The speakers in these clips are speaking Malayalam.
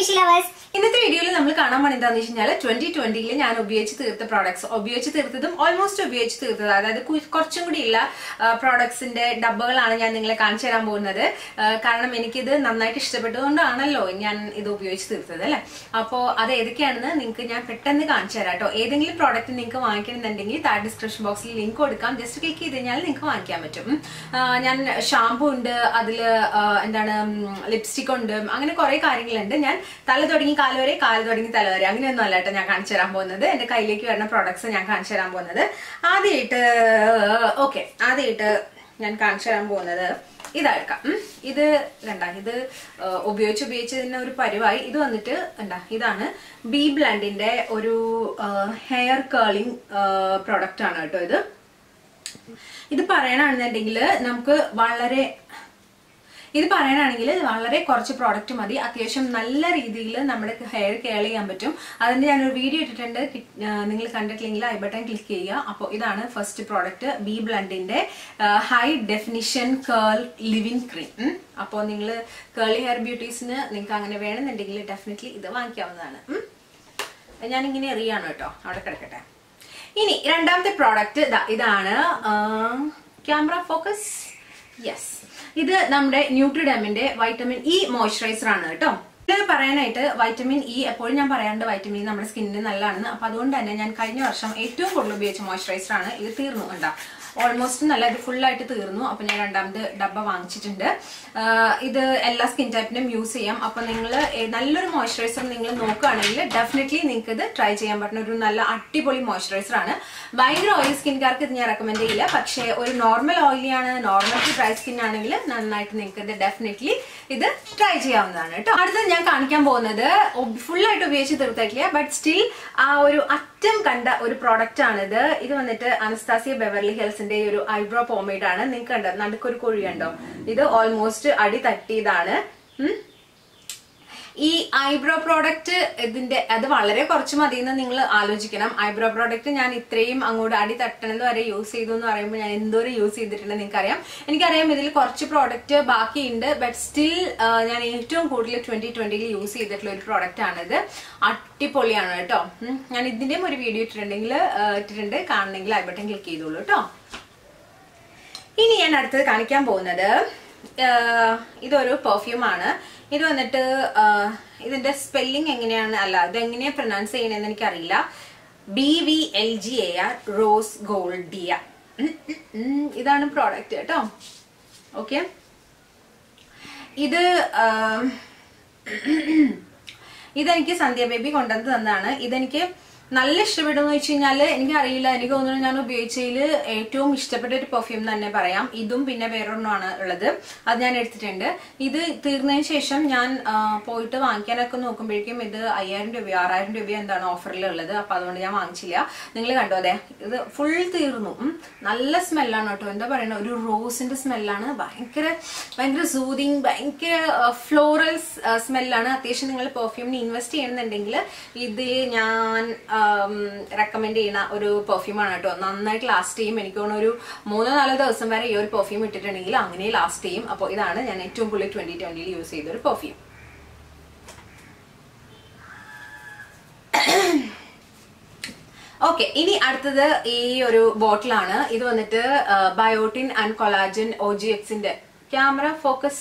Fish lovers. ഇന്നത്തെ വീഡിയോയിൽ നമ്മൾ കാണാൻ പോണത് എന്താണെന്ന് വെച്ചാൽ 2020 ഞാൻ ഉപയോഗിച്ച് തീർത്ത പ്രോഡക്ട്സ് ഉപയോഗിച്ച് തീർത്തതും ഓൾമോസ്റ്റ് ഉപയോഗിച്ച് തീർത്തത് അതായത് കുറച്ചും കൂടി ഉള്ള പ്രോഡക്ട്സിന്റെ ഡബ്ബകളാണ് ഞാൻ നിങ്ങളെ കാണിച്ചു തരാൻ പോകുന്നത്. കാരണം എനിക്കിത് നന്നായിട്ട് ഇഷ്ടപ്പെട്ടതുകൊണ്ടാണല്ലോ ഞാൻ ഇത് ഉപയോഗിച്ച് തീർത്തത് അല്ലെ. അപ്പോൾ അത് ഏതൊക്കെയാണെന്ന് നിങ്ങൾക്ക് ഞാൻ പെട്ടെന്ന് കാണിച്ചു തരാം കേട്ടോ. ഏതെങ്കിലും പ്രോഡക്റ്റ് നിങ്ങൾക്ക് വാങ്ങിക്കണമെന്നുണ്ടെങ്കിൽ താഴെ ഡിസ്ക്രിപ്ഷൻ ബോക്സിൽ ലിങ്ക് കൊടുക്കാം. ജസ്റ്റ് ക്ലിക്ക് ചെയ്ത് കഴിഞ്ഞാൽ നിങ്ങൾക്ക് വാങ്ങിക്കാൻ പറ്റും. ഞാൻ ഷാമ്പു ഉണ്ട്, അതില് എന്താണ് ലിപ്സ്റ്റിക് ഉണ്ട്, അങ്ങനെ കുറെ കാര്യങ്ങളുണ്ട്. ഞാൻ തല തുടങ്ങി കാല് വരെ, കാല് തുടങ്ങി തല വരെ അങ്ങനെയൊന്നും അല്ല കേട്ടോ ഞാൻ കാണിച്ചു തരാൻ പോകുന്നത്. എന്റെ കയ്യിലേക്ക് വരുന്ന പ്രോഡക്ട്സ് ഞാൻ കാണിച്ചു തരാൻ പോകുന്നത്. ആദ്യമായിട്ട് ഞാൻ കാണിച്ചു തരാൻ പോകുന്നത് ഇതായിരിക്കാം. ഇത് ഇത് ഉപയോഗിച്ചതിന് ഒരു പരിവായി. ഇത് വന്നിട്ട് ഇതാണ് ബി ബ്ലണ്ടിന്റെ ഒരു ഹെയർ കേളിംഗ് പ്രോഡക്റ്റ് ആണ് കേട്ടോ. ഇത് പറയണമെന്നുണ്ടെങ്കിൽ നമുക്ക് വളരെ കുറച്ച് പ്രോഡക്റ്റ് മതി. അത്യാവശ്യം നല്ല രീതിയിൽ നമ്മുടെ ഹെയർ കെയർ ചെയ്യാൻ പറ്റും. അതിന്റെ ഞാനൊരു വീഡിയോ ഇട്ടിട്ടുണ്ട്, നിങ്ങൾ കണ്ടിട്ടില്ലെങ്കിൽ ഐ ബട്ടൺ ക്ലിക്ക് ചെയ്യുക. അപ്പോൾ ഇതാണ് ഫസ്റ്റ് പ്രോഡക്റ്റ്, ബി ബ്ലണ്ടിന്റെ high definition curl living cream. അപ്പോൾ നിങ്ങൾ കേളി ഹെയർ ബ്യൂട്ടീസിന് നിങ്ങൾക്ക് അങ്ങനെ വേണമെന്നുണ്ടെങ്കിൽ ഡെഫിനറ്റ്ലി ഇത് വാങ്ങിക്കാവുന്നതാണ്. ഞാനിങ്ങനെ എറിയാണ് കേട്ടോ, അവിടെ കിടക്കട്ടെ. ഇനി രണ്ടാമത്തെ പ്രോഡക്റ്റ് ഇതാണ്. Camera focus. യെസ്, ഇത് നമ്മുടെ ന്യൂട്രിഡെമിന്റെ വൈറ്റമിൻ ഇ മോയ്സ്ചറൈസർ ആണ് കേട്ടോ. ഇത് പറയാനായിട്ട് വൈറ്റമിൻ ഇ എപ്പോഴും ഞാൻ പറയാറുണ്ട്, വൈറ്റമിൻ ഇ നമ്മുടെ സ്കിന്നിന് നല്ലതാണെന്ന്. അപ്പൊ അതുകൊണ്ട് തന്നെ ഞാൻ കഴിഞ്ഞ വർഷം ഏറ്റവും കൂടുതൽ ഉപയോഗിച്ച മോയ്സ്ചറൈസർ ആണ് ഇത്. തീർന്നു കണ്ടാ, ഓൾമോസ്റ്റ് നല്ല ഇത് ഫുള്ളായിട്ട് തീർന്നു. അപ്പൊ ഞാൻ രണ്ടാമത് ഡബ്ബ വാങ്ങിച്ചിട്ടുണ്ട്. ഇത് എല്ലാ സ്കിൻ ടൈപ്പിനും യൂസ് ചെയ്യാം. അപ്പൊ നിങ്ങൾ നല്ലൊരു മോയ്സ്ചറൈസർ നിങ്ങൾ നോക്കുകയാണെങ്കിൽ ഡെഫിനറ്റ്ലി നിങ്ങൾക്ക് ഇത് ട്രൈ ചെയ്യാൻ പറ്റുന്ന ഒരു നല്ല അടിപൊളി മോയ്സ്ചറൈസർ ആണ്. ഭയങ്കര ഓയിലി സ്കിൻകാർക്ക് ഇത് ഞാൻ റെക്കമെൻഡ് ചെയ്യില്ല. പക്ഷേ ഒരു നോർമൽ ഓയിലിയാണ്, നോർമൽ ഡ്രൈ സ്കിൻ ആണെങ്കിൽ നന്നായിട്ട് നിങ്ങൾക്ക് ഇത് ഡെഫിനറ്റ്ലി ഇത് ട്രൈ ചെയ്യാവുന്നതാണ് കേട്ടോ. അടുത്തത് ഞാൻ കാണിക്കാൻ പോകുന്നത് ഫുള്ളായിട്ട് ഉപയോഗിച്ച് തീർത്തിട്ടില്ല, ബട്ട് സ്റ്റിൽ ആ ഒരു അറ്റം കണ്ട ഒരു പ്രോഡക്റ്റ് ആണിത്. ഇത് വന്നിട്ട് അനസ്താസിയ ബെവർലി ഹിൽസിന്റെ ഒരു ഐബ്രോ പോമേഡ് ആണ്. നിങ്ങൾക്ക് കണ്ടോ നടുക്കൊരു കുഴി കണ്ടോ? ഇത് ഓൾമോസ്റ്റ് അടി തട്ടിയതാണ്. ഈ ഐബ്രോ പ്രോഡക്റ്റ് അത് വളരെ കുറച്ച് മതി എന്ന് നിങ്ങൾ ആലോചിക്കണം. ഐബ്രോ പ്രോഡക്റ്റ് ഞാൻ ഇത്രയും അങ്ങോട്ട് അടി തട്ടണത് വരെ യൂസ് ചെയ്തു എന്ന് പറയുമ്പോൾ ഞാൻ എന്തോരം യൂസ് ചെയ്തിട്ടുണ്ട് നിങ്ങൾക്കറിയാം. എനിക്കറിയാം ഇതിൽ കുറച്ച് പ്രോഡക്റ്റ് ബാക്കിയുണ്ട്, ബട്ട് സ്റ്റിൽ ഞാൻ ഏറ്റവും കൂടുതൽ 2020 യൂസ് ചെയ്തിട്ടുള്ള ഒരു പ്രോഡക്റ്റ് ആണിത്. അടിപൊളിയാണ് കേട്ടോ. ഞാൻ ഇതിന്റെയും ഒരു വീഡിയോ ഇട്ടിട്ടുണ്ട്, കാണണമെങ്കിൽ ഐ ബട്ടൺ ക്ലിക്ക് ചെയ്തോളൂ കേട്ടോ. ഇനി ഞാൻ അടുത്തത് കാണിക്കാൻ പോകുന്നത് ഇതൊരു പെർഫ്യൂം ആണ്. ഇത് വന്നിട്ട് ഇതിന്റെ സ്പെല്ലിംഗ് എങ്ങനെയാണ്, ഇതെങ്ങനെയാ പ്രൊനൗൺസ് ചെയ്യണമെന്ന് എനിക്കറിയില്ല. BVLGAR റോസ് ഗോൾഡിയ. ഇതാണ് പ്രോഡക്റ്റ് കേട്ടോ. ഓക്കെ, ഇതെനിക്ക് സന്ധ്യ ബേബി കൊണ്ടുവന്ന് തന്നതാണ്. ഇതെനിക്ക് നല്ല ഇഷ്ടപ്പെട്ടെന്ന് വെച്ച് കഴിഞ്ഞാല് എനിക്കറിയില്ല, എനിക്ക് തോന്നുന്നു ഞാൻ ഉപയോഗിച്ചതിൽ ഏറ്റവും ഇഷ്ടപ്പെട്ട ഒരു പെർഫ്യൂം തന്നെ പറയാം. ഇതും പിന്നെ വേറൊരെണ്ണമാണ് ഉള്ളത്, അത് ഞാൻ എടുത്തിട്ടുണ്ട്. ഇത് തീർന്നതിന് ശേഷം ഞാൻ പോയിട്ട് വാങ്ങിക്കാനൊക്കെ നോക്കുമ്പോഴേക്കും ഇത് 5000 രൂപയോ 6000 രൂപയോ എന്താണ് ഓഫറിലുള്ളത്. അപ്പൊ അതുകൊണ്ട് ഞാൻ വാങ്ങിച്ചില്ല. നിങ്ങൾ കണ്ടോ, അതെ ഇത് ഫുൾ തീർന്നു. നല്ല സ്മെല്ലാണ് കേട്ടോ. എന്താ പറയുക, ഒരു റോസിന്റെ സ്മെല്ലാണ്. ഭയങ്കര സൂതിങ്, ഭയങ്കര ഫ്ലോറൽ സ്മെല്ലാണ്. അത്യാവശ്യം നിങ്ങൾ പെർഫ്യൂമിന് ഇൻവെസ്റ്റ് ചെയ്യണമെന്നുണ്ടെങ്കിൽ ഇത് ഞാൻ റെക്കമെൻഡ് ചെയ്യുന്ന ഒരു പെർഫ്യൂമാണ് കേട്ടോ. നന്നായിട്ട് ലാസ്റ്റ് ചെയ്യും. എനിക്ക് തോന്നുന്നു ഒരു 3-4 ദിവസം വരെ ഈ ഒരു പെർഫ്യൂം ഇട്ടിട്ടുണ്ടെങ്കിൽ അങ്ങനെ ലാസ്റ്റ് ചെയ്യും. അപ്പോൾ ഇതാണ് ഞാൻ ഏറ്റവും കൂടുതൽ 2020 യൂസ് ചെയ്ത ഒരു പെർഫ്യൂം. ഓക്കെ, ഇനി അടുത്തത് ഈ ഒരു ബോട്ടിലാണ്. ഇത് വന്നിട്ട് ബയോട്ടിൻ ആൻഡ് കൊളാജൻ OGXന്റെ camera focus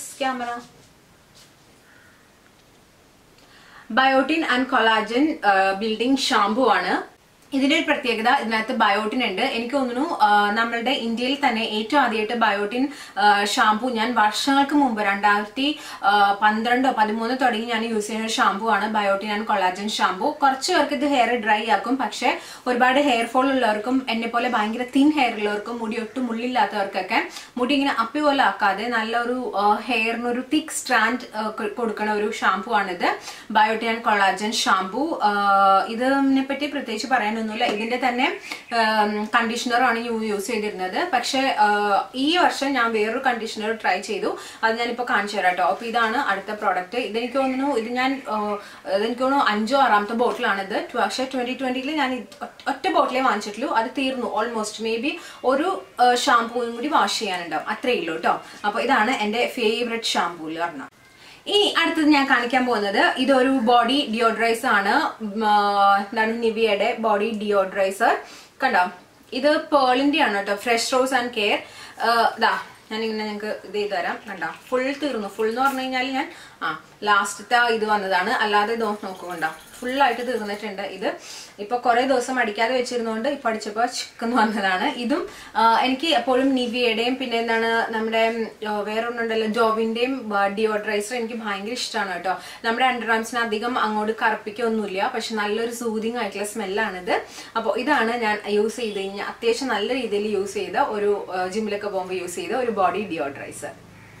biotin and collagen building shampoo ആണ്. ഇതിന്റെ ഒരു പ്രത്യേകത, ഇതിനകത്ത് ബയോട്ടിൻ ഉണ്ട്. എനിക്ക് തോന്നുന്നു നമ്മളുടെ ഇന്ത്യയിൽ തന്നെ ഏറ്റവും ആദ്യമായിട്ട് ബയോട്ടിൻ ഷാംപൂ ഞാൻ വർഷങ്ങൾക്ക് മുമ്പ് 2012-13 തുടങ്ങി ഞാൻ യൂസ് ചെയ്യുന്ന ഒരു ഷാംപൂ ആണ് ബയോട്ടിൻ ആൻഡ് കൊളാജൻ ഷാംപൂ. കുറച്ച് പേർക്ക് ഇത് ഹെയർ ഡ്രൈ ആക്കും, പക്ഷെ ഒരുപാട് ഹെയർ ഫോൾ ഉള്ളവർക്കും എന്നെ പോലെ ഭയങ്കര തിൻ ഹെയർ ഉള്ളവർക്കും മുടി ഒട്ടും മുള്ളില്ലാത്തവർക്കൊക്കെ മുടി ഇങ്ങനെ അപ്പി പോലെ ആക്കാതെ നല്ലൊരു ഹെയറിനൊരു തിക്ക് സ്ട്രാൻഡ് കൊടുക്കുന്ന ഒരു ഷാംപൂ ആണിത്, ബയോട്ടിൻ ആൻഡ് കൊളാജൻ ഷാംപൂ. ഇതിനെ പറ്റി പ്രത്യേകിച്ച് പറയാൻ ഒന്നുമില്ല. ഇതിന്റെ തന്നെ കണ്ടീഷണറാണ് യൂസ് ചെയ്തിരുന്നത്. പക്ഷെ ഈ വർഷം ഞാൻ വേറൊരു കണ്ടീഷണർ ട്രൈ ചെയ്തു, അത് ഞാനിപ്പോ കാണിച്ചു തരാം കേട്ടോ. അപ്പൊ ഇതാണ് അടുത്ത പ്രോഡക്റ്റ്. ഇതെനിക്ക് തോന്നുന്നു എനിക്ക് തോന്നുന്നു 5-6ാമത്തെ ബോട്ടിലാണിത്. പക്ഷെ 2020 ഞാൻ ഒറ്റ ബോട്ടിലേ വാങ്ങിച്ചിട്ടുള്ളൂ, അത് തീർന്നു ഓൾമോസ്റ്റ്. മേ ബി ഒരു ഷാംപൂയും കൂടി വാഷ് ചെയ്യാനുണ്ടാവും, അത്രേ ഉള്ളൂ കേട്ടോ. അപ്പൊ ഇതാണ് എന്റെ ഫേവറേറ്റ് ഷാംപൂ പറഞ്ഞ. ഇനി അടുത്തത് ഞാൻ കാണിക്കാൻ പോകുന്നത് ഇതൊരു ബോഡി ഡിയോഡറൈസർ ആണ്. എന്താണ് നിവിയയുടെ ബോഡി ഡിയോഡറൈസർ. കണ്ടോ, ഇത് പേളിന്റെ ആണ് കേട്ടോ. Fresh rose and care. ഞാനിങ്ങനെ നിങ്ങൾക്ക് ഇത് ചെയ്ത് തരാം. കണ്ടോ, ഫുൾ തീർന്നു. ഫുൾ എന്ന് പറഞ്ഞു കഴിഞ്ഞാൽ ഞാൻ ലാസ്റ്റത്തെ ഇത് വന്നതാണ്. അല്ലാതെ ഇത് നോക്കുകൊണ്ടോ ഫുള്ളായിട്ട് തീർന്നിട്ടുണ്ട്. ഇത് ഇപ്പൊ കുറെ ദിവസം അടിക്കാതെ വെച്ചിരുന്നോണ്ട് ഇപ്പൊ അടിച്ചപ്പോ ചിക്കൻ വന്നതാണ്. ഇതും എനിക്ക് എപ്പോഴും നിവിയയുടെയും പിന്നെ എന്താണ് നമ്മുടെ വേറെ ഒന്നുണ്ടല്ലോ ജോവിന്റെയും ഡിയോഡറൈസർ എനിക്ക് ഭയങ്കര ഇഷ്ടമാണ് കേട്ടോ. നമ്മുടെ അണ്ടർ ആംസിന് അധികം അങ്ങോട്ട് കറുപ്പിക്കൊന്നുമില്ല, പക്ഷെ നല്ലൊരു സൂതിങ് ആയിട്ടുള്ള സ്മെല്ലാണിത്. അപ്പോൾ ഇതാണ് ഞാൻ യൂസ് ചെയ്ത് കഴിഞ്ഞാൽ അത്യാവശ്യം നല്ല രീതിയിൽ യൂസ് ചെയ്ത ഒരു ജിമ്മിലൊക്കെ പോകുമ്പോൾ യൂസ് ചെയ്ത ഒരു ബോഡി ഡിയോഡറൈസർ.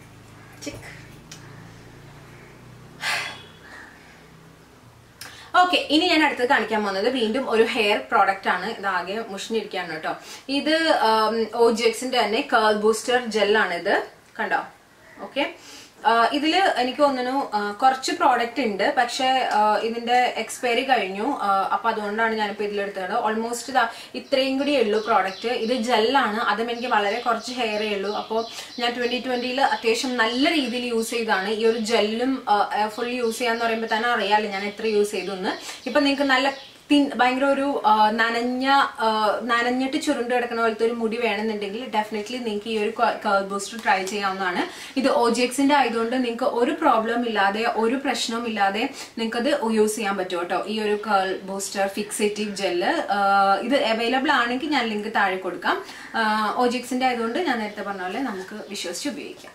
ഓക്കെ, ഇനി ഞാൻ അടുത്തത് കാണിക്കാൻ പോകുന്നത് വീണ്ടും ഒരു ഹെയർ പ്രോഡക്റ്റ് ആണ്. ഇതാകെ മുഷിഞ്ഞിരിക്കുകയാണ് കേട്ടോ. ഇത് OGXന്റെ തന്നെ കേൾ ബൂസ്റ്റർ ജെല്ലാണ് ഇത്. കണ്ടോ, ഓക്കെ. ഇതില് എനിക്ക് തോന്നുന്നു കുറച്ച് പ്രോഡക്റ്റ് ഉണ്ട്, പക്ഷെ ഇതിന്റെ എക്സ്പയറി കഴിഞ്ഞു. അപ്പൊ അതുകൊണ്ടാണ് ഞാനിപ്പോ ഇതിലെടുത്തത്. ഓൾമോസ്റ്റ് ഇത്രയും കൂടി ഉള്ളൂ പ്രോഡക്റ്റ്. ഇത് ജെല്ലാണ്, അതും എനിക്ക് വളരെ കുറച്ച് ഹെയറേ ഉള്ളൂ. അപ്പോൾ ഞാൻ 2020 അത്യാവശ്യം നല്ല രീതിയിൽ യൂസ് ചെയ്താണ്. ഈ ഒരു ജെല്ലും ഫുൾ യൂസ് ചെയ്യാന്ന് പറയുമ്പോൾ തന്നെ അറിയാലോ ഞാൻ എത്ര യൂസ് ചെയ്തു എന്ന്. ഇപ്പൊ നിങ്ങൾക്ക് നല്ല ഭയങ്കര ഒരു നനഞ്ഞിട്ട് ചുരുണ്ട് കിടക്കുന്ന പോലത്തെ ഒരു മുടി വേണമെന്നുണ്ടെങ്കിൽ ഡെഫിനറ്റ്ലി നിങ്ങൾക്ക് ഈ ഒരു കേൾ ബൂസ്റ്റർ ട്രൈ ചെയ്യാവുന്നതാണ്. ഇത് OGXന്റെ ആയതുകൊണ്ട് നിങ്ങൾക്ക് ഒരു പ്രോബ്ലം ഇല്ലാതെ ഒരു പ്രശ്നവും ഇല്ലാതെ നിങ്ങൾക്കത് യൂസ് ചെയ്യാൻ പറ്റും കേട്ടോ. ഈ ഒരു കേൾ ബൂസ്റ്റർ ഫിക്സേറ്റീവ് ജെല്ല് ഇത് അവൈലബിൾ ആണെങ്കിൽ ഞാൻ ലിങ്ക് താഴെ കൊടുക്കാം. OGXന്റെ ആയതുകൊണ്ട് ഞാൻ നേരത്തെ പറഞ്ഞ പോലെ നമുക്ക് വിശ്വസിച്ച് ഉപയോഗിക്കാം.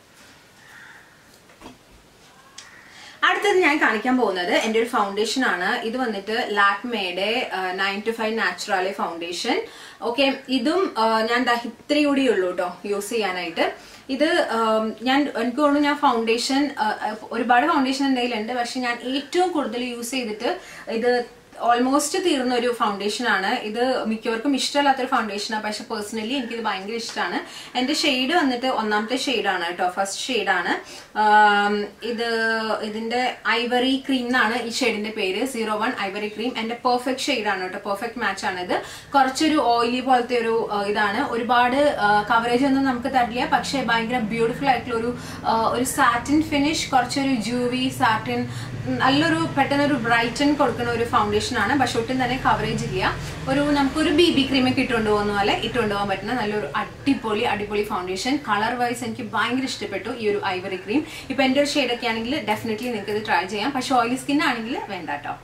അടുത്തത് ഞാൻ കാണിക്കാൻ പോകുന്നത് എൻ്റെ ഒരു ഫൗണ്ടേഷൻ ആണ്. ഇത് വന്നിട്ട് ലാക്മേയുടെ 9 to 5 നാച്ചുറൽ ഫൗണ്ടേഷൻ. ഓക്കെ, ഇതും ഞാൻ ഇത്രയും കൂടി ഉള്ളൂ കേട്ടോ യൂസ് ചെയ്യാനായിട്ട്. ഇത് എനിക്ക് തോന്നുന്നു ഞാൻ ഫൗണ്ടേഷൻ ഒരുപാട് ഫൗണ്ടേഷൻ എൻ്റെ കയ്യിലുണ്ട്, പക്ഷെ ഞാൻ ഏറ്റവും കൂടുതൽ യൂസ് ചെയ്തിട്ട് ഇത് ഓൾമോസ്റ്റ് തീർന്ന ഒരു ഫൗണ്ടേഷൻ ആണ്. ഇത് മിക്കവർക്കും ഇഷ്ടമല്ലാത്തൊരു ഫൗണ്ടേഷനാണ്, പക്ഷെ പേഴ്സണലി എനിക്കിത് ഭയങ്കര ഇഷ്ടമാണ്. എൻ്റെ ഷെയ്ഡ് വന്നിട്ട് ഒന്നാമത്തെ ഷെയ്ഡാണ് കേട്ടോ, ഫസ്റ്റ് ഷെയ്ഡാണ്. ഇതിന്റെ ഐവറി ക്രീം എന്നാണ് ഈ ഷെയ്ഡിന്റെ പേര്. 01 ഐവറി ക്രീം. എന്റെ പെർഫെക്റ്റ് ഷെയ്ഡാണ് കേട്ടോ, പെർഫെക്റ്റ് മാച്ച് ആണ് ഇത്. കുറച്ചൊരു ഓയിലി പോലത്തെ ഒരു ഇതാണ്. ഒരുപാട് കവറേജ് ഒന്നും നമുക്ക് തരില്ല, പക്ഷെ ഭയങ്കര ബ്യൂട്ടിഫുൾ ആയിട്ടുള്ള ഒരു സാറ്റിൻ ഫിനിഷ്, കുറച്ചൊരു ജൂവി സാറ്റിൻ, നല്ലൊരു പെട്ടെന്നൊരു ബ്രൈറ്റൻ കൊടുക്കുന്ന ഒരു ഫൗണ്ടേഷൻ ആണ്. പക്ഷെ ഒട്ടും തന്നെ കവറേജ് ഇല്ല. നമുക്കൊരു BB ക്രീം ഒക്കെ ഇട്ടുകൊണ്ട് പോകുന്ന പോലെ ഇട്ടുകൊണ്ട് പോകാൻ പറ്റുന്ന നല്ലൊരു അടിപൊളി ഫൗണ്ടേഷൻ. കളർ വൈസ് എനിക്ക് ഭയങ്കര ഇഷ്ടപ്പെട്ടു ഈ ഒരു ഐവറി ക്രീം. ഇപ്പൊ എന്റെ ഒരു ഷെയ്ഡൊക്കെ ആണെങ്കിൽ ഡെഫിനറ്റ്ലി നിങ്ങൾക്ക് ഇത് ട്രൈ ചെയ്യാം, പക്ഷെ ഓയിലി സ്കിൻ ആണെങ്കിൽ വേണ്ട കേട്ടോ.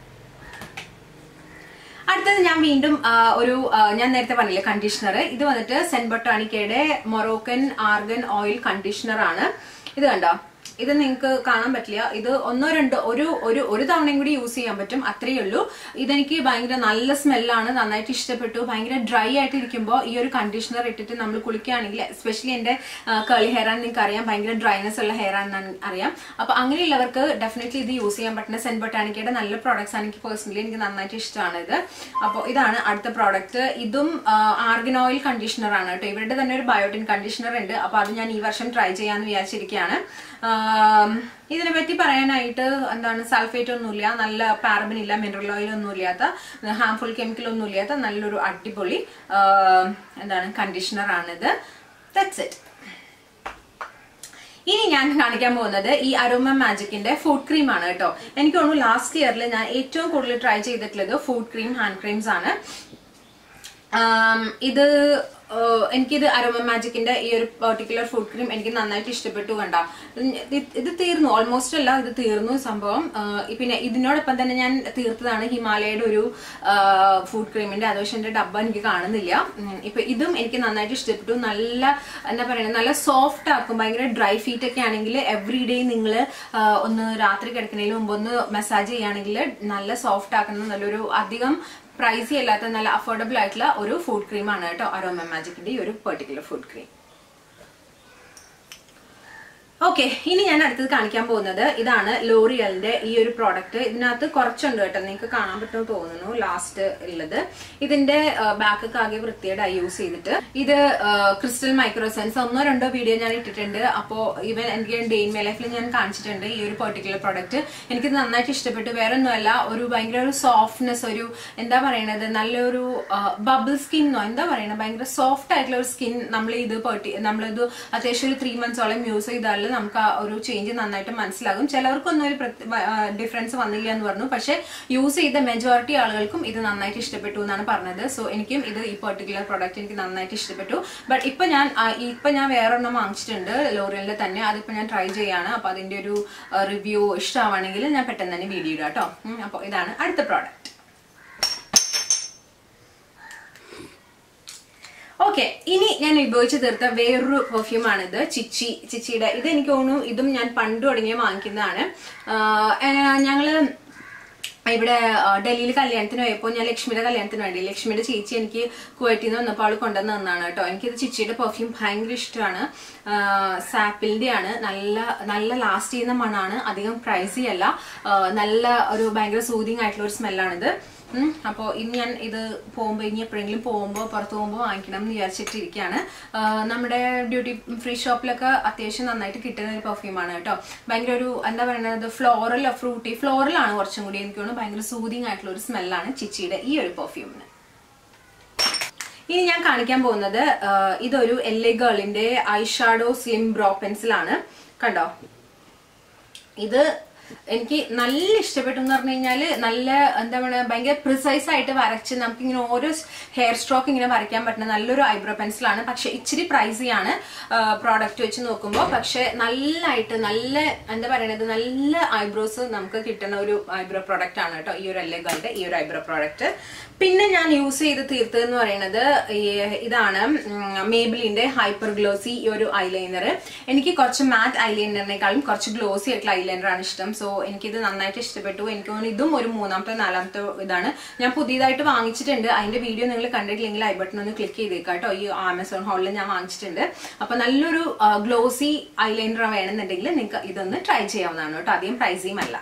അടുത്തത് ഞാൻ വീണ്ടും ഞാൻ നേരത്തെ പറഞ്ഞില്ലേ കണ്ടീഷണർ. ഇത് വന്നിട്ട് സെന്റ് ബൊട്ടാണിക്കയുടെ മൊറോക്കൻ ആർഗൻ ഓയിൽ കണ്ടീഷണർ ആണ്. ഇത് കണ്ടോ, ഇത് നിങ്ങൾക്ക് കാണാൻ പറ്റില്ല. ഇത് ഒരു തവണയും കൂടി യൂസ് ചെയ്യാൻ പറ്റും, അത്രയേ ഉള്ളൂ. ഇതെനിക്ക് ഭയങ്കര നല്ല സ്മെല്ലാണ്, നന്നായിട്ട് ഇഷ്ടപ്പെട്ടു. ഭയങ്കര ഡ്രൈ ആയിട്ട് ഇരിക്കുമ്പോൾ ഈ ഒരു കണ്ടീഷണർ ഇട്ടിട്ട് നമ്മൾ കുളിക്കുകയാണെങ്കിൽ, എസ്പെഷ്യലി എന്റെ കേളി ഹെയർ ആണ്, നിങ്ങൾക്ക് അറിയാം, ഭയങ്കര ഡ്രൈനെസ് ഉള്ള ഹെയർ ആണെന്ന് അറിയാം. അപ്പൊ അങ്ങനെയുള്ളവർക്ക് ഡെഫിനറ്റ്ലി ഇത് യൂസ് ചെയ്യാൻ പറ്റുന്ന സെന്റ് ബൊട്ടാണിക്കയുടെ നല്ല പ്രോഡക്ട്സ് ആണ്. എനിക്ക് പേഴ്സണലി എനിക്ക് നന്നായിട്ട് ഇഷ്ടമാണ് ഇത്. അപ്പോൾ ഇതാണ് അടുത്ത പ്രോഡക്റ്റ്. ഇതും ആർഗൻ ഓയിൽ കണ്ടീഷണർ ആണ് കേട്ടോ. ഇവരുടെ തന്നെ ഒരു ബയോട്ടിൻ കണ്ടീഷണർ ഉണ്ട്. അപ്പൊ അത് ഞാൻ ഈ വർഷം ട്രൈ ചെയ്യാന്ന് വിചാരിച്ചിരിക്കുകയാണ്. ഇതിനെ പറ്റി പറയാനായിട്ട് എന്താണ്, സൾഫേറ്റ് ഒന്നുമില്ല, നല്ല പാരബൻ ഇല്ല, മിനറൽ ഓയിൽ ഒന്നും ഇല്ലാത്ത, ഹാംഫുൾ കെമിക്കൽ ഒന്നും ഇല്ലാത്ത നല്ലൊരു അടിപൊളി കണ്ടീഷണർ ആണിത്. That's it. ഇനി ഞാൻ കാണിക്കാൻ പോകുന്നത് ഈ അരോമ മാജിക്കിന്റെ ഫുഡ് ക്രീം ആണ് കേട്ടോ. എനിക്ക് തോന്നുന്നു ലാസ്റ്റ് ഇയറിൽ ഞാൻ ഏറ്റവും കൂടുതൽ ട്രൈ ചെയ്തിട്ടുള്ളത് ഫുഡ് ക്രീം, ഹാൻഡ് ക്രീംസ് ആണ്. എനിക്കിത് അരോമ മാജിക്കിന്റെ ഈ ഒരു പെർട്ടിക്കുലർ ഫുഡ് ക്രീം എനിക്ക് നന്നായിട്ട് ഇഷ്ടപ്പെട്ടു. കണ്ടോ, ഇത് തീർന്നു, ഓൾമോസ്റ്റ് അല്ല, ഇത് തീർന്നു സംഭവം. പിന്നെ ഇതിനോടൊപ്പം തന്നെ ഞാൻ തീർത്തതാണ് ഹിമാലയയുടെ ഒരു ഫുഡ് ക്രീമിന്റെ. അത് പക്ഷെ എന്റെ ഡബ്ബ എനിക്ക് കാണുന്നില്ല. ഇപ്പൊ ഇതും എനിക്ക് നന്നായിട്ട് ഇഷ്ടപ്പെട്ടു. നല്ല എന്താ പറയുക, നല്ല സോഫ്റ്റ് ആക്കും. ഭയങ്കര ഡ്രൈ ഫീറ്റ് ഒക്കെ ആണെങ്കിൽ എവറി ഡേ നിങ്ങൾ ഒന്ന് രാത്രി കിടക്കുന്നതിന് മുമ്പ് ഒന്ന് മസാജ് ചെയ്യുകയാണെങ്കിൽ നല്ല സോഫ്റ്റ് ആക്കുന്ന നല്ലൊരു അധികം പ്രൈസി അല്ലാത്ത നല്ല അഫോർഡബിൾ ആയിട്ടുള്ള ഒരു ഫുഡ് ക്രീം ആണ് കേട്ടോ അരോമ മാജിക്കിന്റെ ഈ ഒരു പെർട്ടിക്കുലർ ഫുഡ് ക്രീം. ഓക്കെ, ഇനി ഞാൻ അടുത്തത് കാണിക്കാൻ പോകുന്നത് ഇതാണ് ലോറിയലിന്റെ ഈ ഒരു പ്രോഡക്റ്റ്. ഇതിനകത്ത് കുറച്ചുണ്ട് കേട്ടോ, നിങ്ങൾക്ക് കാണാൻ പറ്റുമെന്ന് തോന്നുന്നു ലാസ്റ്റ് ഉള്ളത്. ഇതിന്റെ ബാക്കൊക്കെ ആകെ വൃത്തിയായിട്ട് യൂസ് ചെയ്തിട്ട്. ഇത് ക്രിസ്റ്റൽ മൈക്രോസെൻസ് 1-2 വീഡിയോ ഞാൻ ഇട്ടിട്ടുണ്ട്. അപ്പോൾ ഈവൻ എനിക്ക് ഡേ ഇൻ മൈ ലൈഫിൽ ഞാൻ കാണിച്ചിട്ടുണ്ട് ഈ ഒരു പെർട്ടിക്കുലർ പ്രോഡക്റ്റ്. എനിക്കിത് നന്നായിട്ട് ഇഷ്ടപ്പെട്ടു. വേറെ ഒന്നുമല്ല, ഒരു ഭയങ്കര ഒരു സോഫ്റ്റ്നെസ്, ഒരു എന്താ പറയണത്, നല്ലൊരു ബബിൾ സ്കിന്നോ എന്താ പറയണത്, ഭയങ്കര സോഫ്റ്റ് ആയിട്ടുള്ള ഒരു സ്കിൻ. നമ്മളിത് അത്യാവശ്യം ഒരു 3 months യൂസ് ചെയ്താൽ നമുക്ക് ആ ഒരു ചേഞ്ച് നന്നായിട്ട് മനസ്സിലാകും. ചിലവർക്കൊന്നും ഒരു ഡിഫറൻസ് വന്നില്ല എന്ന് പറഞ്ഞു. പക്ഷെ യൂസ് ചെയ്ത മെജോറിറ്റി ആളുകൾക്കും ഇത് നന്നായിട്ട് ഇഷ്ടപ്പെട്ടു എന്നാണ് പറഞ്ഞത്. സോ എനിക്കും ഇത് ഈ പെർട്ടിക്കുലർ പ്രോഡക്റ്റ് എനിക്ക് നന്നായിട്ട് ഇഷ്ടപ്പെട്ടു. ബട്ട് ഇപ്പൊ ഞാൻ വേറൊരെണ്ണം വാങ്ങിച്ചിട്ടുണ്ട് ലോറിയലിന്റെ തന്നെ. അതിപ്പോ ഞാൻ ട്രൈ ചെയ്യാണ്. അപ്പൊ അതിന്റെ ഒരു റിവ്യൂ ഇഷ്ടമാണെങ്കിൽ ഞാൻ പെട്ടെന്ന് തന്നെ വീഡിയോ ഇടാം കേട്ടോ. അപ്പോൾ ഇതാണ് അടുത്ത പ്രോഡക്റ്റ്. ഓക്കെ, ഇനി ഞാൻ ഉപയോഗിച്ച് തീർത്ത വേറൊരു പെർഫ്യൂമാണിത്. ചിച്ചിയുടെ. ഇത് എനിക്ക് തോന്നുന്നു ഇതും ഞാൻ പണ്ട് തുടങ്ങിയ വാങ്ങിക്കുന്നതാണ്. ഞങ്ങള് ഇവിടെ ഡൽഹിയിൽ കല്യാണത്തിന് പോയപ്പോൾ ഞാൻ ലക്ഷ്മിയുടെ കല്യാണത്തിന് വേണ്ടി ലക്ഷ്മിയുടെ ചേച്ചി എനിക്ക് കുവൈറ്റിൽ നിന്ന് വന്നപ്പോൾ അവൾ കൊണ്ടുവന്ന് തന്നാണ് കേട്ടോ. എനിക്കിത് ചിച്ചിയുടെ പെർഫ്യൂം ഭയങ്കര ഇഷ്ടമാണ്. സാപ്പിളിന്റെ ആണ്. നല്ല ലാസ്റ്റ് ചെയ്യുന്ന മണാണ്. അധികം പ്രൈസി അല്ല. നല്ല ഒരു ഭയങ്കര സൂതിങ് ആയിട്ടുള്ള ഒരു സ്മെല്ലാണിത്. അപ്പോൾ ഇനി ഞാൻ ഇത് പോകുമ്പോൾ ഇനി എപ്പോഴെങ്കിലും പുറത്ത് പോകുമ്പോൾ വാങ്ങിക്കണം എന്ന് വിചാരിച്ചിട്ടിരിക്കുകയാണ്. നമ്മുടെ ഡ്യൂട്ടി ഫ്രീ ഷോപ്പിലൊക്കെ അത്യാവശ്യം നന്നായിട്ട് കിട്ടുന്ന ഒരു പെർഫ്യൂമാണ് കേട്ടോ. ഭയങ്കര ഒരു എന്താ പറയുന്നത്, ഫ്ലോറലാണ് കുറച്ചും കൂടി. എനിക്ക് തോന്നുന്നു ഭയങ്കര സൂതിങ് ആയിട്ടുള്ള ഒരു സ്മെല്ലാണ് ചിച്ചിയുടെ ഈ ഒരു പെർഫ്യൂമിന്. ഇനി ഞാൻ കാണിക്കാൻ പോകുന്നത് ഇതൊരു LA ഗേളിന്റെ ഐഷാഡോ സ്ലിം ബ്രോ പെൻസിലാണ്. കണ്ടോ, ഇത് എനിക്ക് നല്ല ഇഷ്ടപ്പെട്ടു എന്ന് പറഞ്ഞു കഴിഞ്ഞാല്. നല്ല എന്താ പറയുക, ഭയങ്കര പ്രിസൈസ് ആയിട്ട് വരച്ച് നമുക്കിങ്ങനെ ഓരോ ഹെയർ സ്ട്രോക്ക് ഇങ്ങനെ വരയ്ക്കാൻ പറ്റുന്ന നല്ലൊരു ഐബ്രോ പെൻസിലാണ്. പക്ഷെ ഇച്ചിരി പ്രൈസിയാണ് പ്രോഡക്റ്റ് വെച്ച് നോക്കുമ്പോൾ. പക്ഷെ നല്ലതായിട്ട് നല്ല എന്താ പറയണത്, നല്ല ഐബ്രോസ് നമുക്ക് കിട്ടുന്ന ഒരു ഐബ്രോ പ്രോഡക്റ്റ് ആണ് കേട്ടോ ഈ ഒരു LA ഗേളിന്റെ ഈ ഒരു ഐബ്രോ പ്രോഡക്റ്റ്. പിന്നെ ഞാൻ യൂസ് ചെയ്ത് തീർത്തതെന്ന് പറയുന്നത് ഇതാണ് മേബിലിന്റെ ഹൈപ്പർ ഗ്ലോസി ഈ ഒരു ഐലൈനർ. എനിക്ക് കുറച്ച് മാറ്റ് ഐലൈനറിനേക്കാളും കുറച്ച് ഗ്ലോസി ആയിട്ടുള്ള ഐലൈനറാണ് ഇഷ്ടം. സോ എനിക്കിത് നന്നായിട്ട് ഇഷ്ടപ്പെട്ടു. എനിക്ക് തോന്നുന്നു ഇതും ഒരു 3-4 ഇതാണ്. ഞാൻ പുതിയതായിട്ട് വാങ്ങിച്ചിട്ടുണ്ട്. അതിന്റെ വീഡിയോ നിങ്ങൾ കണ്ടിട്ടില്ലെങ്കിൽ ഐ ബട്ടൺ ഒന്ന് ക്ലിക്ക് ചെയ്തേക്കാം കേട്ടോ. ഈ ആമസോൺ ഹോളിൽ ഞാൻ വാങ്ങിച്ചിട്ടുണ്ട്. അപ്പൊ നല്ലൊരു ഗ്ലോസി ഐലൈനർ വേണമെന്നുണ്ടെങ്കിൽ നിങ്ങൾക്ക് ഇതൊന്ന് ട്രൈ ചെയ്യാവുന്നതാണ് കേട്ടോ. അധികം പ്രൈസിയും അല്ല.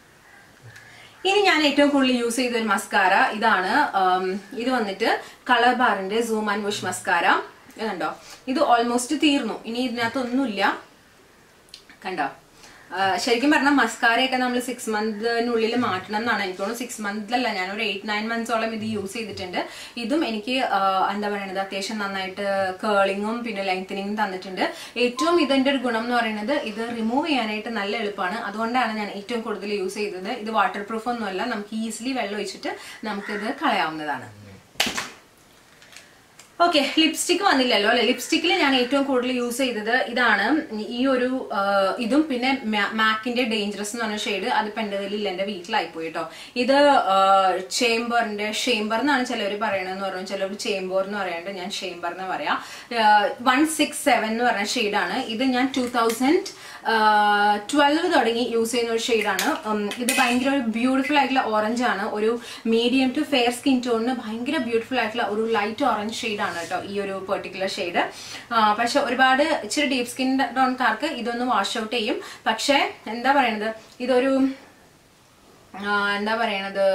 ഇനി ഞാൻ ഏറ്റവും കൂടുതൽ യൂസ് ചെയ്ത ഒരു മസ്കാര ഇതാണ്. ഇത് വന്നിട്ട് കളർ ബാറിന്റെ സൂം ആൻഡ് വുഷ് മസ്കാര. കണ്ടോ, ഇത് ഓൾമോസ്റ്റ് തീർന്നു. ഇനി ഇതിനകത്തൊന്നുമില്ല. കണ്ടോ, ശരിക്കും പറഞ്ഞാൽ മസ്കാരയൊക്കെ നമ്മൾ 6 മന്തിനുള്ളിൽ മാറ്റണം എന്നാണ് എനിക്ക് തോന്നുന്നു. 6 മന്തിലല്ല, ഞാനൊരു 8-9 മന്ത്സോളം ഇത് യൂസ് ചെയ്തിട്ടുണ്ട്. ഇതും എനിക്ക് എന്താ പറയുന്നത്, അത്യാവശ്യം നന്നായിട്ട് കേളിങ്ങും പിന്നെ ലെങ്തനിങ്ങും തന്നിട്ടുണ്ട്. ഏറ്റവും ഇതിന്റെ ഒരു ഗുണം എന്ന് പറയുന്നത് ഇത് റിമൂവ് ചെയ്യാനായിട്ട് നല്ല എളുപ്പമാണ്. അതുകൊണ്ടാണ് ഞാൻ ഏറ്റവും കൂടുതൽ യൂസ് ചെയ്തത്. ഇത് വാട്ടർ പ്രൂഫ് ഒന്നുമല്ല, നമുക്ക് ഈസിലി വെള്ളം ഒഴിച്ചിട്ട് നമുക്കിത് കളയാവുന്നതാണ്. ഓക്കെ, ലിപ്സ്റ്റിക് വന്നില്ലല്ലോ അല്ലെ. ലിപ്സ്റ്റിക്കിൽ ഞാൻ ഏറ്റവും കൂടുതൽ യൂസ് ചെയ്തത് ഇതാണ്. ഈ ഒരു ഇതും പിന്നെ മാക്കിന്റെ ഡേഞ്ചറസ് എന്ന് പറഞ്ഞ ഷെയ്ഡ്. അതിപ്പോ എന്റെ കയ്യിൽ എന്റെ വീട്ടിലായിപ്പോയി കേട്ടോ. ഇത് ഷേംബർ എന്നാണ് ചിലവർ പറയണെന്ന് പറഞ്ഞു. ചിലവർ ചേംബർ എന്ന് പറയാണ്ട് ഞാൻ ഷേംബർ എന്ന് പറയാം. 167 എന്ന് പറഞ്ഞ ഷെയ്ഡാണ് ഇത്. ഞാൻ 2012 തുടങ്ങി യൂസ് ചെയ്യുന്ന ഒരു ഷെയ്ഡാണ് ഇത്. ഭയങ്കര ഒരു ബ്യൂട്ടിഫുൾ ആയിട്ടുള്ള ഓറഞ്ച് ആണ്. ഒരു മീഡിയം ടു ഫെയർ സ്കിൻ ടോണിന് ഭയങ്കര ബ്യൂട്ടിഫുൾ ആയിട്ടുള്ള ഒരു ലൈറ്റ് ഓറഞ്ച് ഷെയ്ഡാണ് കേട്ടോ ഈ ഒരു പെർട്ടിക്കുലർ ഷെയ്ഡ്. പക്ഷെ ഒരുപാട് ഇച്ചിരി ഡീപ് സ്കിൻ ടോൺകാർക്ക് ഇതൊന്ന് വാഷ് ഔട്ട് ചെയ്യും. പക്ഷെ എന്താ പറയണത്, ഇതൊരു എന്താ പറയണത്,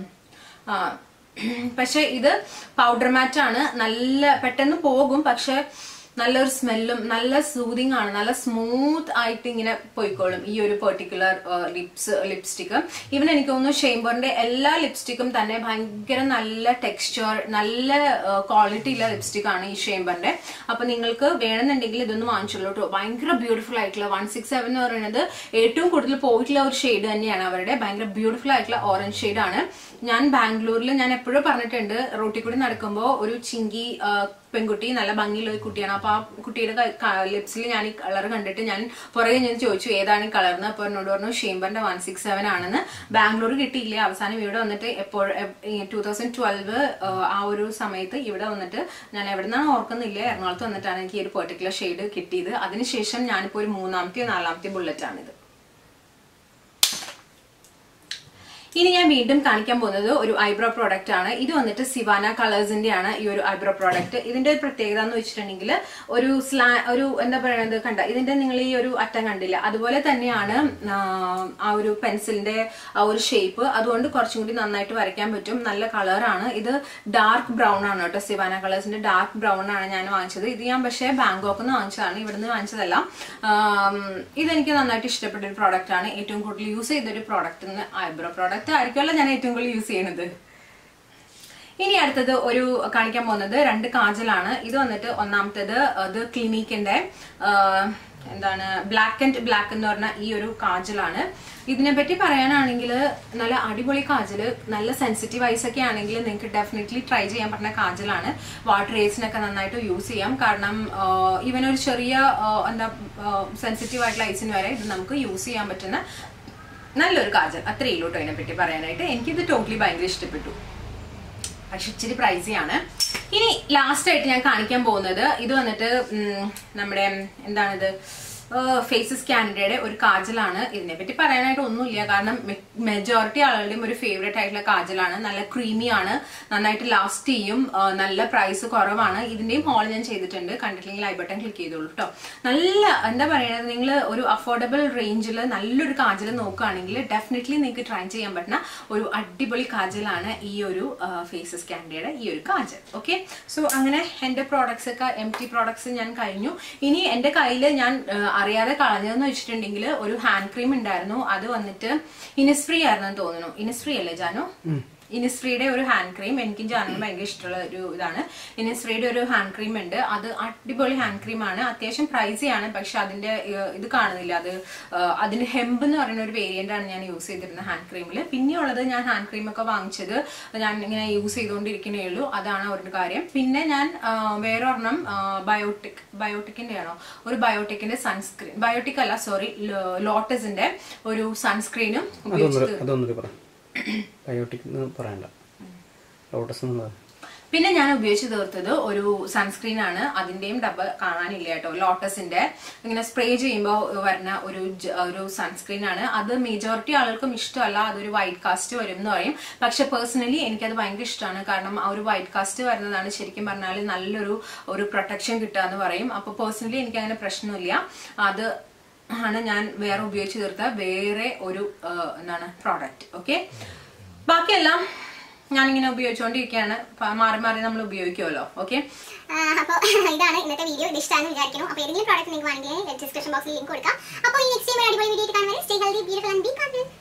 പക്ഷെ ഇത് പൗഡർ മാറ്റ് ആണ്. നല്ല പെട്ടെന്ന് പോകും. പക്ഷെ നല്ലൊരു സ്മെല്ലും നല്ല സൂതിങ് ആണ്. നല്ല സ്മൂത്ത് ആയിട്ട് ഇങ്ങനെ പോയിക്കോളും ഈ ഒരു പെർട്ടിക്കുലർ ലിപ്സ്റ്റിക്. ഈവൻ എനിക്ക് തോന്നുന്നു ഷേംബറിന്റെ എല്ലാ ലിപ്സ്റ്റിക്കും തന്നെ ഭയങ്കര നല്ല ടെക്സ്ചർ, നല്ല ക്വാളിറ്റി ഉള്ള ലിപ്സ്റ്റിക് ആണ് ഈ ഷേംബറിന്റെ. അപ്പൊ നിങ്ങൾക്ക് വേണമെന്നുണ്ടെങ്കിൽ ഇതൊന്ന് വാങ്ങിച്ചോളൂ കേട്ടോ. ഭയങ്കര ബ്യൂട്ടിഫുൾ ആയിട്ടുള്ള 167 എന്ന് പറയുന്നത് ഏറ്റവും കൂടുതൽ പോയിട്ടുള്ള ഒരു ഷെയ്ഡ് തന്നെയാണ് അവരുടെ. ഭയങ്കര ബ്യൂട്ടിഫുൾ ആയിട്ടുള്ള ഓറഞ്ച് ഷെയ്ഡാണ്. ഞാൻ ബാംഗ്ലൂരിൽ ഞാൻ എപ്പോഴും പറഞ്ഞിട്ടുണ്ട്, റോട്ടിൽ കൂടി നടക്കുമ്പോൾ ഒരു ചിങ്കി പെൺകുട്ടി, നല്ല ഭംഗിയുള്ള ഒരു കുട്ടിയാണ്. അപ്പൊ ആ കുട്ടിയുടെ ലിപ്സിൽ ഞാൻ ഈ കളർ കണ്ടിട്ട് ഞാൻ പുറകെ ഞാൻ ചോദിച്ചു ഏതാണ് ഈ കളർന്ന്. അപ്പൊ എന്നോട് പറഞ്ഞു ഷേംബറിന്റെ 167 ആണെന്ന്. ബാംഗ്ലൂർ കിട്ടിയില്ല. അവസാനം ഇവിടെ വന്നിട്ട് 2012 ആ ഒരു സമയത്ത് ഇവിടെ വന്നിട്ട് ഞാൻ എവിടെ നിന്നാണ് ഓർക്കുന്നില്ല, എറണാകുളത്ത് വന്നിട്ടാണ് എനിക്ക് ഈ ഒരു പെർട്ടിക്കുലർ ഷെയ്ഡ് കിട്ടിയത്. അതിനുശേഷം ഞാനിപ്പോ ഒരു 3-ാമത്തെയോ 4-ാമത്തെയോ ബുള്ളറ്റ് ആണിത്. ഇനി ഞാൻ വീണ്ടും കാണിക്കാൻ പോകുന്നത് ഒരു ഐബ്രോ പ്രോഡക്റ്റ് ആണ്. ഇത് വന്നിട്ട് സിവാന കളേഴ്സിന്റെ ആണ് ഈ ഒരു ഐബ്രോ പ്രോഡക്റ്റ്. ഇതിന്റെ ഒരു പ്രത്യേകത എന്ന് വെച്ചിട്ടുണ്ടെങ്കിൽ ഒരു എന്താ പറയുന്നത്, കണ്ട ഇതിന്റെ നിങ്ങൾ ഈ ഒരു അറ്റം കണ്ടില്ല, അതുപോലെ തന്നെയാണ് ആ ഒരു പെൻസിലിന്റെ ആ ഒരു ഷേപ്പ്. അതുകൊണ്ട് കുറച്ചും കൂടി നന്നായിട്ട് വരയ്ക്കാൻ പറ്റും. നല്ല കളറാണ്. ഇത് ഡാർക്ക് ബ്രൗൺ ആണ് കേട്ടോ. സിവാന കളേഴ്സിന്റെ ഡാർക്ക് ബ്രൗൺ ആണ് ഞാൻ വാങ്ങിച്ചത്. ഇത് ഞാൻ പക്ഷേ ബാങ്കോക്കിൽ നിന്ന് വാങ്ങിച്ചതാണ്, ഇവിടുന്ന് വാങ്ങിച്ചതല്ല. ഇതെനിക്ക് നന്നായിട്ട് ഇഷ്ടപ്പെട്ട ഒരു പ്രോഡക്റ്റ് ആണ്. ഏറ്റവും കൂടുതൽ യൂസ് ചെയ്തൊരു പ്രോഡക്റ്റ് ഐബ്രോ പ്രോഡക്റ്റ് ആയിരിക്കുമല്ലോ ഞാൻ ഏറ്റവും കൂടുതൽ യൂസ് ചെയ്യണത്. ഇനി അടുത്തത് ഒരു കാണിക്കാൻ പോകുന്നത് 2 കാജലാണ്. ഇത് വന്നിട്ട് ഒന്നാമത്തേത് ഇത് ക്ലിനിക്കിന്റെ എന്താണ് ബ്ലാക്ക് ആൻഡ് ബ്ലാക്ക് എന്ന് പറഞ്ഞ ഈ ഒരു കാജലാണ്. ഇതിനെ പറ്റി പറയാനാണെങ്കിൽ നല്ല അടിപൊളി കാജല്, നല്ല സെൻസിറ്റീവ് ഐസ് ഒക്കെ ആണെങ്കിൽ നിങ്ങൾക്ക് ഡെഫിനറ്റ്ലി ട്രൈ ചെയ്യാൻ പറ്റുന്ന കാജലാണ്. വാട്ടർ റേസിനൊക്കെ നന്നായിട്ട് യൂസ് ചെയ്യാം. കാരണം ഈവൻ ഒരു ചെറിയ എന്താ സെൻസിറ്റീവ് ആയിട്ടുള്ള ഐസിന് വരെ ഇത് നമുക്ക് യൂസ് ചെയ്യാൻ പറ്റുന്ന നല്ലൊരു കാജൽ. അത്രയേ ഉള്ളൂ കേട്ടോ ഇതിനെപ്പറ്റി പറയാനായിട്ട്. എനിക്കിത് ടോട്ടലി ഭയങ്കര ഇഷ്ടപ്പെട്ടു. പക്ഷെ ഇച്ചിരി പ്രൈസിയാണ്. ഇനി ലാസ്റ്റ് ആയിട്ട് ഞാൻ കാണിക്കാൻ പോകുന്നത് ഇത് വന്നിട്ട് നമ്മുടെ എന്താണിത് ഫേസസ് കാനഡയുടെ ഒരു കാജലാണ്. ഇതിനെപ്പറ്റി പറയാനായിട്ട് ഒന്നുമില്ല. കാരണം മെജോറിറ്റി ആളുകളുടെയും ഒരു ഫേവറേറ്റ് ആയിട്ടുള്ള കാജലാണ്. നല്ല ക്രീമിയാണ്, നന്നായിട്ട് ലാസ്റ്റ് ചെയ്യും, നല്ല പ്രൈസ് കുറവാണ്. ഇതിന്റെയും ഹോൾ ഞാൻ ചെയ്തിട്ടുണ്ട്. കണ്ടിട്ടില്ലെങ്കിൽ ഐ ബട്ടൺ ക്ലിക്ക് ചെയ്തോളൂ കേട്ടോ. നല്ല എന്താ പറയുന്നത്, നിങ്ങൾ ഒരു അഫോർഡബിൾ റേഞ്ചിൽ നല്ലൊരു കാജൽ നോക്കുകയാണെങ്കിൽ ഡെഫിനറ്റ്ലി നിങ്ങൾക്ക് ട്രൈ ചെയ്യാൻ പറ്റുന്ന ഒരു അടിപൊളി കാജലാണ് ഈ ഒരു ഫേസസ് കാനഡയുടെ ഈ ഒരു കാജൽ. ഓക്കെ, സോ അങ്ങനെ എന്റെ പ്രോഡക്ട്സ് ഒക്കെ MT പ്രോഡക്ട്സ് ഞാൻ കഴിഞ്ഞു. ഇനി എന്റെ കയ്യിൽ ഞാൻ അറിയാതെ കളഞ്ഞതെന്ന് വെച്ചിട്ടുണ്ടെങ്കിൽ ഒരു ഹാൻഡ് ക്രീം ഉണ്ടായിരുന്നു. അത് വന്നിട്ട് ഇനിസ്ഫ്രീ ആയിരുന്നെന്ന് തോന്നുന്നു. ഇനിസ്ഫ്രീ അല്ലേ ജാനു? ഇനിസ്ഫ്രീയുടെ ഒരു ഹാൻഡ് ക്രീം എനിക്കും ജാനുവിന് ഭയങ്കര ഇഷ്ടമുള്ള ഒരു ഇതാണ്. ഇനിസ്ഫ്രീയുടെ ഒരു ഹാൻഡ് ക്രീം ഉണ്ട്. അത് അടിപൊളി ഹാൻഡ് ക്രീമാണ്. അത്യാവശ്യം പ്രൈസിയാണ്. പക്ഷെ അതിന്റെ ഇത് കാണുന്നില്ല. അതിന്റെ ഹെമ്പ് എന്ന് പറയുന്ന ഒരു വേരിയന്റ് ആണ് ഞാൻ യൂസ് ചെയ്തിരുന്ന ഹാൻഡ് ക്രീമിൽ. പിന്നെയുള്ളത് ഞാൻ ഹാൻഡ് ക്രീം ഒക്കെ വാങ്ങിച്ചത് ഞാൻ ഇങ്ങനെ യൂസ് ചെയ്തുകൊണ്ടിരിക്കുന്നേ ഉള്ളൂ. അതാണ് ഒരു കാര്യം. പിന്നെ ഞാൻ വേറെ ഒരെണ്ണം ബയോട്ടിക്കിന്റെ ആണോ, ഒരു ബയോട്ടിക്കിന്റെ സൺസ്ക്രീൻ, ബയോട്ടിക് അല്ല സോറി, ലോട്ടസിന്റെ ഒരു സൺസ്ക്രീനും ഉപയോഗിച്ചത്. പിന്നെ ഞാൻ ഉപയോഗിച്ച് തീർത്തത് ഒരു സൺസ്ക്രീൻ ആണ്. അതിന്റെയും ഡബ്ബ കാണാനില്ല കേട്ടോ. ലോട്ടസിന്റെ ഇങ്ങനെ സ്പ്രേ ചെയ്യുമ്പോൾ വരുന്ന ഒരു സൺസ്ക്രീൻ ആണ്. അത് മെജോറിറ്റി ആളുകൾക്കും ഇഷ്ടമല്ല. അതൊരു വൈറ്റ് കാസ്റ്റ് വരും എന്ന് പറയും. പക്ഷെ പേഴ്സണലി എനിക്കത് ഭയങ്കര ഇഷ്ടമാണ്. കാരണം ആ ഒരു വൈറ്റ് കാസ്റ്റ് വരുന്നതാണ് ശരിക്കും പറഞ്ഞാൽ നല്ലൊരു പ്രൊട്ടക്ഷൻ കിട്ടുക എന്ന് പറയും. അപ്പൊ പേഴ്സണലി എനിക്ക് അങ്ങനെ പ്രശ്നമില്ല. അത് ആണ് ഞാൻ വേറെ ഉപയോഗിച്ച് തീർത്ത വേറെ ഒരു എന്താണ് പ്രോഡക്റ്റ്. ഓക്കെ, ബാക്കിയെല്ലാം ഞാനിങ്ങനെ ഉപയോഗിച്ചുകൊണ്ടിരിക്കുകയാണ്. മാറി മാറി നമ്മൾ ഉപയോഗിക്കുമല്ലോ. ഓക്കെ, അപ്പോൾ ഇതാണ് ഇന്നത്തെ വീഡിയോ. ഇത് ഇഷ്ടമാണെന്ന് വിചാരിക്കുന്നു. അപ്പോൾ ഏതെങ്കിലും പ്രോഡക്റ്റ് നിങ്ങൾക്ക് വേണമെങ്കിൽ ഡിസ്ക്രിപ്ഷൻ ബോക്സിൽ ലിങ്ക് കൊടുക്കാം. അപ്പോൾ ഈ നെക്സ്റ്റ് ടൈം അടിപൊളി വീഡിയോ കാണുന്നത് stay healthy beautiful and be confident.